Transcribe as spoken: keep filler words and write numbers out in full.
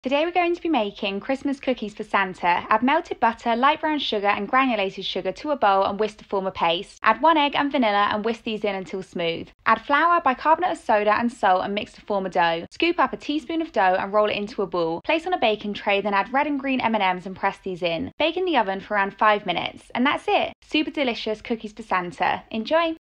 Today we're going to be making Christmas cookies for Santa. Add melted butter, light brown sugar and granulated sugar to a bowl and whisk to form a paste. Add one egg and vanilla and whisk these in until smooth. Add flour, bicarbonate of soda and salt and mix to form a dough. Scoop up a teaspoon of dough and roll it into a ball. Place on a baking tray, then add red and green M and M's and press these in. Bake in the oven for around five minutes. And that's it! Super delicious cookies for Santa. Enjoy!